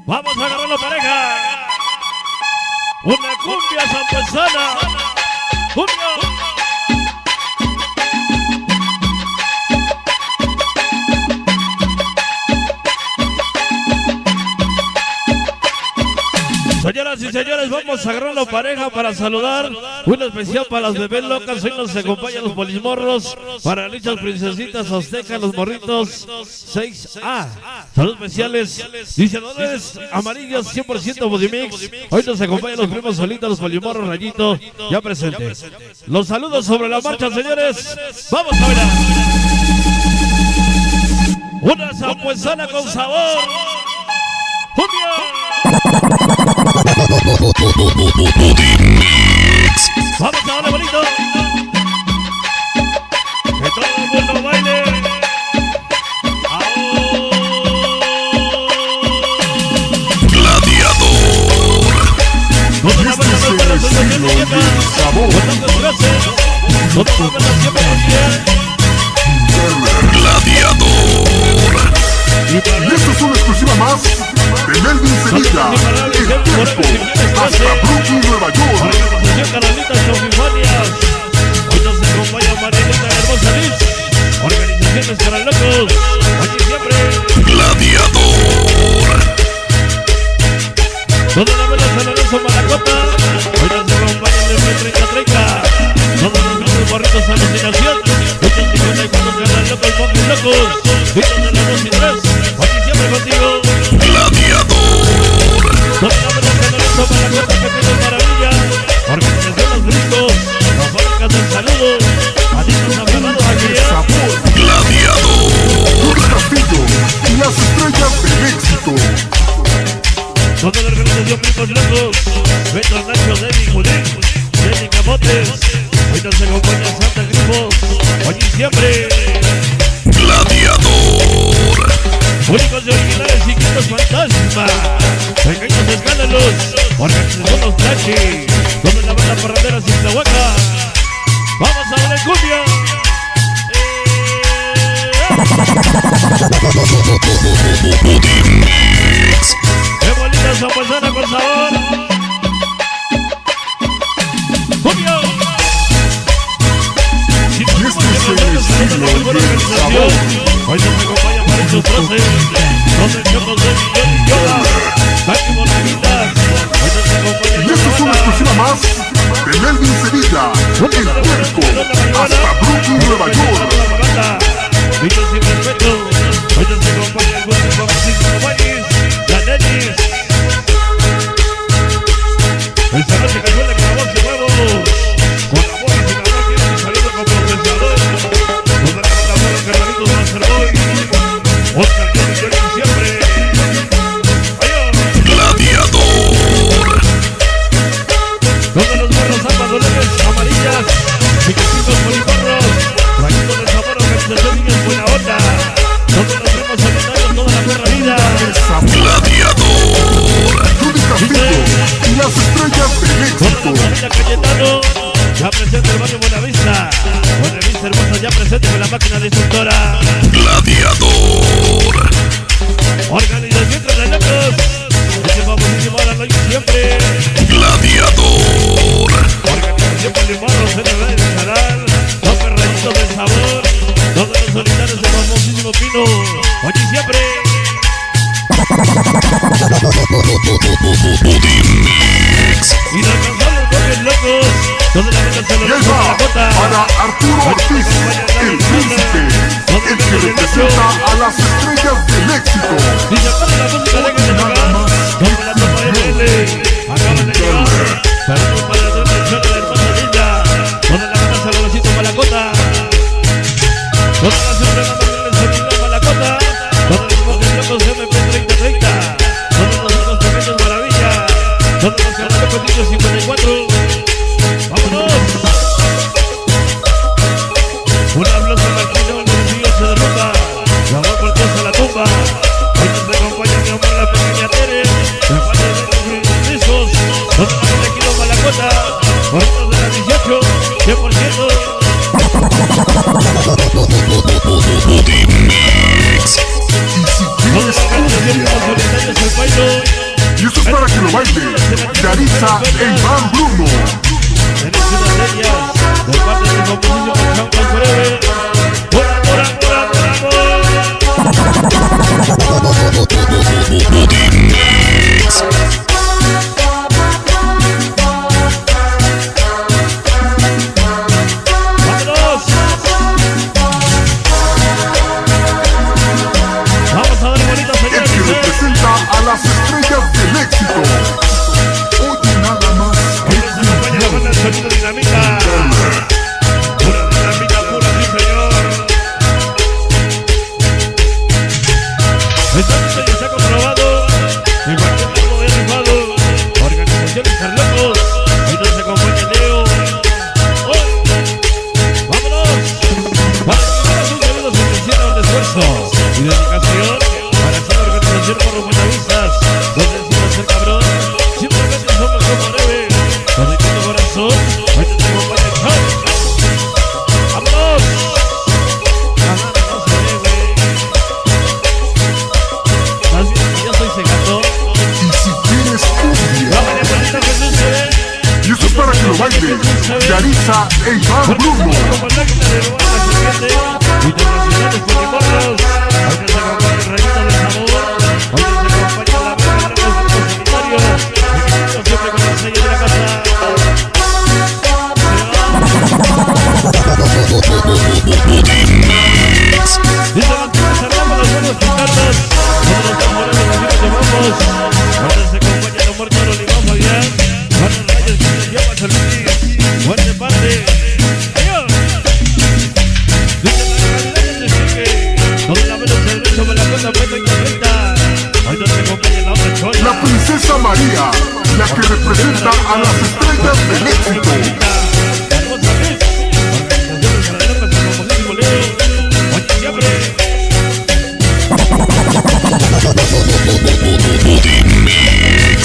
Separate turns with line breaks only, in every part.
Vamos a agarrar la pareja. Una cumbia zampuesana. Cumbia. Señoras y señores, vamos a agarrar la pareja para saludar. Un especial para las bebés locas. Hoy nos acompañan los polismorros. Para lichas, princesitas, aztecas, los morritos 6A. Saludos especiales. Diseñadores amarillos 100% Budimix. Hoy nos acompañan los primos solitos, los polismorros Rayito. Ya presentes. Los saludos sobre la marcha, señores. Vamos a bailar. Una zampuesana con sabor. ¡Cumbia! Vamos a darle bonito. Que todo el mundo baile.
Gladiador.
Este es el estilo del sabor.
Gladiador.
Y esto es una exclusiva más de Melvin Sevilla, el tiempo, hasta Brooklyn, Nueva York.
Organización Carolitas Chofifonias. Hoy nos acompaña Marielita Hermosa Liz. Organizaciones Carolocos. Oye siempre.
Gladiador.
Toda la vela San Lorenzo Malacota. Hoy nos acompaña el M3030. Todos los grupos barritos alucinación. 854 Carolocos, Monjes Locos. Hitos de las 2 y 3. Oye siempre contigo.
Gladiador.
Toda la vela San Lorenzo Malacota, que tiene maravilla. Organización Los Brincos. Las fábricas del saludo. A ti nos agarrados aquí.
Gladiador.
Luis Castillo y las estrellas del éxito.
Toda la organización Brincos Locos. Beto Nacho, Debbie Judín, Jenny Camotes. Hoy nos acompaña Santa Grifos. Oye siempre.
Gladiador.
Únicos y originales y quintos fantasma. Pequeños escándalos. Organización Los Tachi. Donde la banda parrandera sin Tlahuaca. Vamos a ver el cumbia.
Budimix.
¡Qué bonita zampuesana con sabor! ¡Cumbia! Si
Y este es el estilo del sabor.
hoy nos acompaña para estos troces. Donde el Choco de Millón y Yola. Máximo Navitas. Hoy nos acompaña
Y esto es una exclusiva más de Melvin Sevilla, el tiempo, hasta Brooklyn, Nueva York.
Dicho sin respeto, hoy nos acompaña el buen Francisco Valles, la Nenis. Esta noche que suena con la voz de nuevo, con la voz y sin amor tiene un saludo como profesional. Toda la plataforma Carlitos Masterboy, Oscar Johnny siempre.
Gladiador.
Todos los barros almadones amarillas, chiquititos polibarros, rayitos de sabor, organización niños buena onda. Todos los primos solitarios, toda la perra vida.
Gladiador.
Luis Castillo y las estrellas del
Toda
éxito.
la familia Cayetano, ya presente el barrio Buenavista. Buenavista hermosa, ya presente con la máquina destructora.
Gladiador.
Organización Tres de Locos, ese famosísimo ahora lo hizo siempre.
Gladiador.
Organización Polimarros, NB del canal, los perrayitos del sabor, todos los solitarios del famosísimo Pino. Oye siempre.
Budimix.
Inalcanzables Monjes Locos, donde la banda se lo
Y ahí
lanza
va
la cota.
para Arturo Ortiz, el príncipe, el que representa a las estrellas del éxito.
Si se pone la música, dejen de tocar. Donde la topa ML acaban de llegar. Saludos para la transmisión de la hermosa Linda. Donde la banda Salvadorcito Malacota. Donde la suprema Marlene Servidor Malacota. Donde los Monjes Locos MP3030. Donde nosotros pequeños Maravilla. Donde los canales Petitos 54. ¡Vámonos! Un aplauso para el Quino, el municipio se derrumba. La voz por Dios a la tumba. Hoy nos acompaña mi amor la pequeña Tere. De parte de los discos. Donde la banda Quino Malacota. Por de la 18. 100%.
Budimix.
Y si quieres cumbia,
Solitarios el bailo.
Y eso es para que lo baile Yaritza e Iván Bruno.
Tenés una de ellas, de parte del famosísimo Champion Forever. ¡Bora!
Body Mix.
¡Vámonos! Vamos a dar bonita
El que
señal.
representa a las estrellas del éxito. Oye nada más.
Hoy nos acompaña la banda del sonido Dinamita. Pura dinamita, pura, sí señor. Entonces ya se ha comprobado que cualquier tipo de rifado, organizaciones Carlocos, hoy nos acompaña Leo. ¡Hoy! ¡Vámonos! Para que sus amigos se hicieron de esfuerzo y dedicación para hacer la organización por los buenavistas, donde decimos el cabrón, simplemente somos como breve, con el corazón, hoy nos acompaña el Chau. ¡Vámonos! La mano no se ve, güey. Más bien que yo soy cegato.
Y si quieres cumbia.
Vámonos, bonito Jesús, se ve.
Y eso es para que lo baile Yaritza e Iván Bruno.
Como el máquina de robar la serpiente, internacionales polimorros. Hoy nos acompaña el Rayito del Sabor. Hoy nos acompaña la Verga de los Grupos Sanitarios. Seguimos siempre con el sello de la casa.
Body Mix.
Y se mantiene cerrando los buenos pintados. Todos los tambores de los amigos llevamos. Hoy nos acompaña el humor toro Limón Fabián. Buenos rayos que se llama Solís. Fuerte parte. ¡Adiós! Dice la realidad que se sigue. Donde la menos el derecho me la cuenta fue 2030. Hoy nos acompaña la otra chola.
La princesa María, la que representa a las estrellas del éxito.
Body Mix.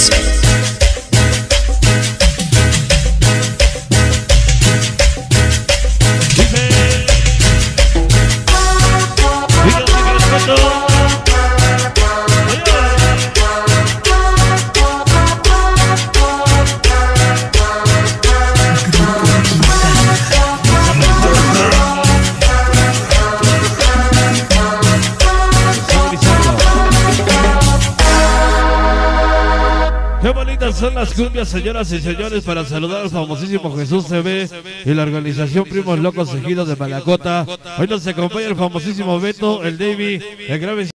Qué bonitas son las cumbias, señoras y señores, para saludar al famosísimo Jesús TV y la organización Primos Locos Ejidos de Malacota. Hoy nos acompaña el famosísimo Beto, el Davey, el grave